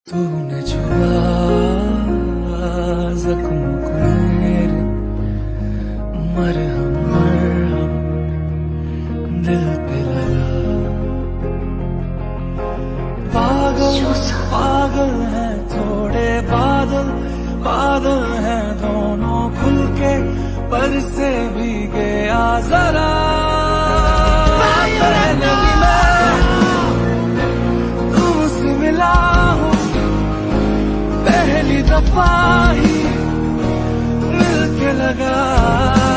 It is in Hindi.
तूने छुआ जख्म को मेरे, मरहम मरहम दिल पे लगा। पागल पागल है थोड़े बादल, बादल है दोनों खुल के, पर से भी गया जरा। पहले भी मैं तुमसे मिला हूँ, पहली दफा ही मिल के लगा।